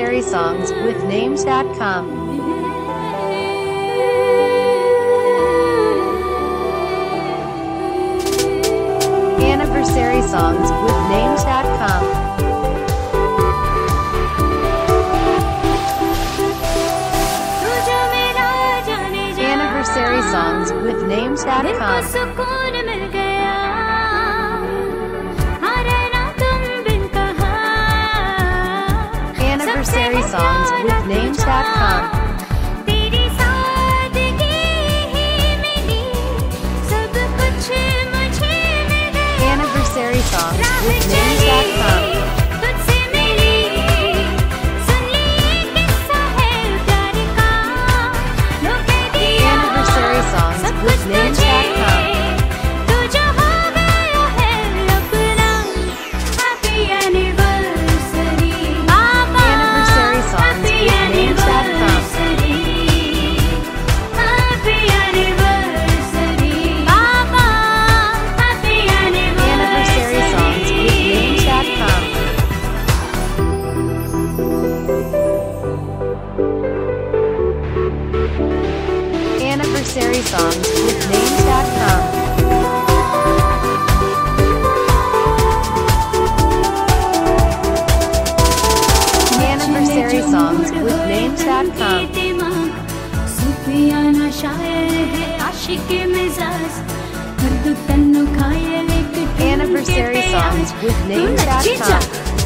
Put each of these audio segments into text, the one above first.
Anniversary songs with names.com. Anniversary songs with names.com. Anniversary songs with names.com. Anniversary songs with names.com. Anniversary songs with names.com. Anniversary songs with names.com. Anniversary songs with names.com. Anniversary songs with names.com. Anniversary songs with names.com.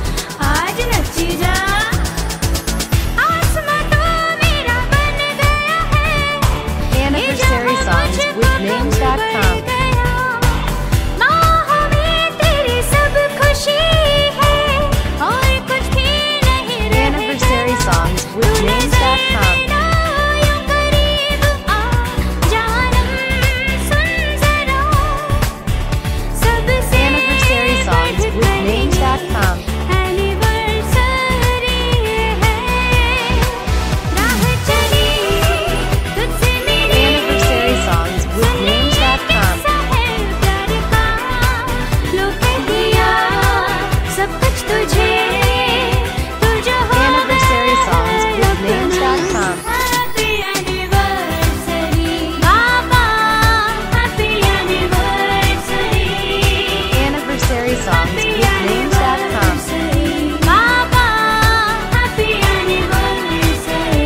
Anniversary songs with names.com. Anniversary songs with names.com. Anniversary songs with names.com.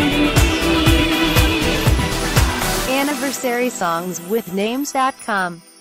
Anniversary songs with names.com.